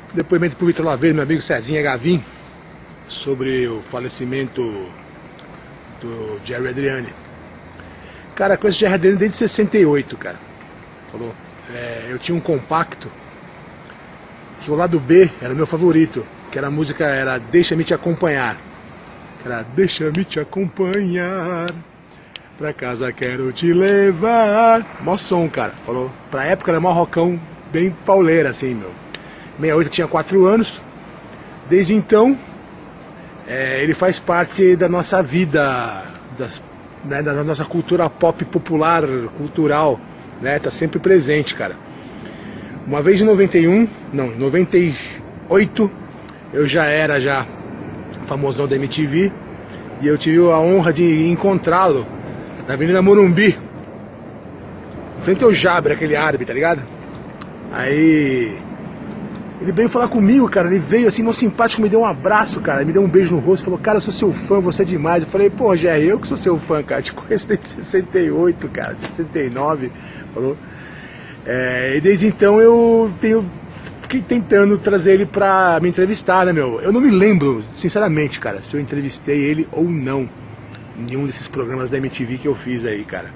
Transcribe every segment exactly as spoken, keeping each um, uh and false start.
Depoimento pro Vitor Laveiro, meu amigo Cezinha Gavin, sobre o falecimento do Jerry Adriani. Cara, com esse Jerry Adriani desde sessenta e oito, cara. Falou. É, eu tinha um compacto que o lado B era o meu favorito, que era a música, era Deixa-me Te Acompanhar. Era Deixa-me Te Acompanhar, pra casa quero te levar. Mó som, cara. Falou. Pra época era mó rockão, bem pauleira, assim, meu. sessenta e oito eu tinha quatro anos. Desde então, é, ele faz parte da nossa vida, das, né, da nossa cultura pop popular, cultural, né? Tá sempre presente, cara. Uma vez em noventa e um, não, em noventa e oito, eu já era já famosão da M T V e eu tive a honra de encontrá-lo na Avenida Morumbi, frente ao Jabre, aquele árabe, tá ligado? Aí ele veio falar comigo, cara. Ele veio assim, mó simpático, me deu um abraço, cara. Me deu um beijo no rosto, falou, cara, eu sou seu fã, você é demais. Eu falei, pô, Jerry, eu que sou seu fã, cara. Te conheço desde sessenta e oito, cara, de sessenta e nove. Falou. É, e desde então eu tenho, fiquei tentando trazer ele pra me entrevistar, né, meu? Eu não me lembro, sinceramente, cara, se eu entrevistei ele ou não em nenhum desses programas da M T V que eu fiz aí, cara.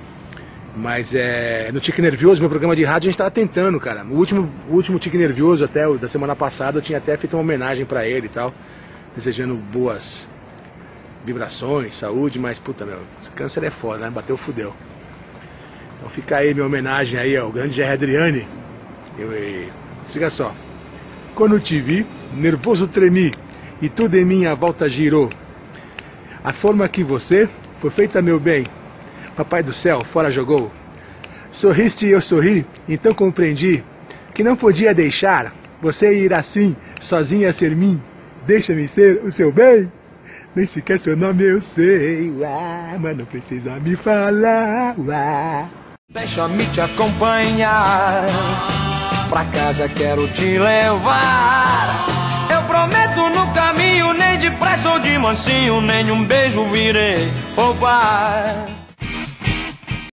Mas é, no Tique Nervioso, meu programa de rádio, a gente tava tentando, cara. O último, o último Tique Nervioso, até o da semana passada, eu tinha até feito uma homenagem pra ele e tal, desejando boas vibrações, saúde, mas puta, meu, câncer é foda, né? Bateu, fudeu. Então fica aí minha homenagem aí ao grande Jerry Adriani. Eu, eu, fica só. Quando te vi, nervoso tremi, e tudo em minha volta girou. A forma que você foi feita, meu bem, Papai do céu, fora jogou. Sorriste e eu sorri, então compreendi que não podia deixar você ir assim, sozinha a ser mim. Deixa-me ser o seu bem. Nem sequer seu nome eu sei, uá, mas não precisa me falar. Uá. Deixa-me te acompanhar, pra casa quero te levar. Eu prometo no caminho, nem depressa ou de mansinho, nenhum beijo virei roubar.